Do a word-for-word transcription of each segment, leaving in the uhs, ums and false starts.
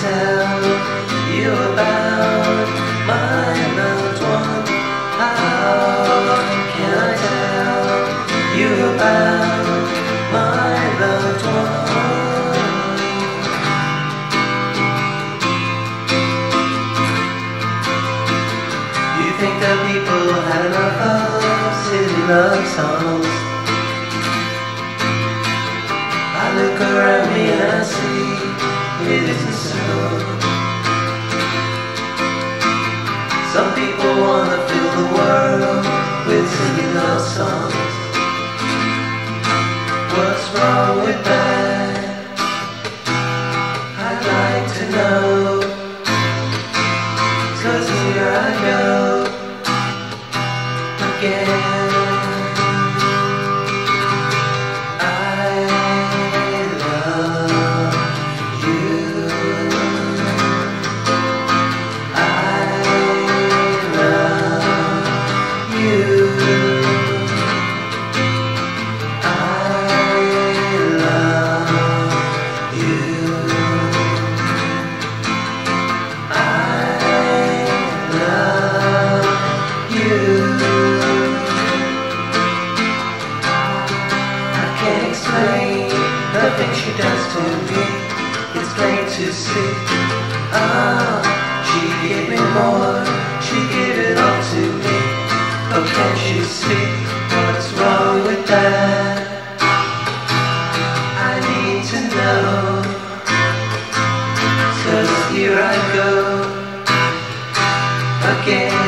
tell you about my loved one? How can I tell you about my loved one? You think that people had enough of silly love songs? I look around me and I see it isn't so. Some people wanna fill the world with silly love songs. What's wrong with that? I'd like to know, 'cause here I go again. Nothing she does to me, it's plain to see. Ah, she gave me more, she gave it all to me. Oh, can't you see what's wrong with that? I need to know, 'cause here I go again.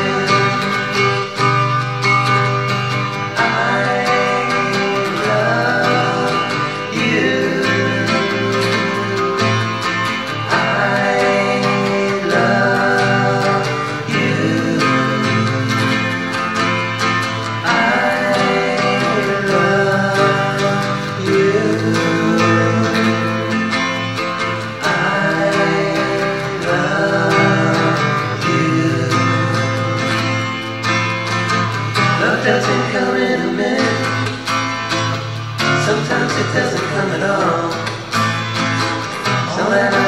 Doesn't come in a minute. Sometimes it doesn't come at all. So that I